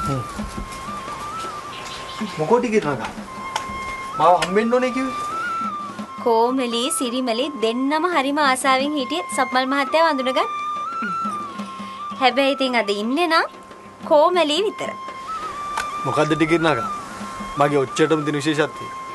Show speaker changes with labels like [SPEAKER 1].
[SPEAKER 1] මොකෝ ටිකට් නගා? මාව හම්බෙන්න ඕනේ කිව්වේ.
[SPEAKER 2] කොමලි සිරිමලි දෙන්නම හරිම ආසාවෙන් හිටියේ සප්මල් මහත්තයා වඳුනගන්න. හැබැයි ඉතින් අද ඉන්නේ නම් කොමලි විතර.
[SPEAKER 1] මොකද්ද ටිකට් නගා? මගේ ඔච්චරටම දින විශේෂත්වය.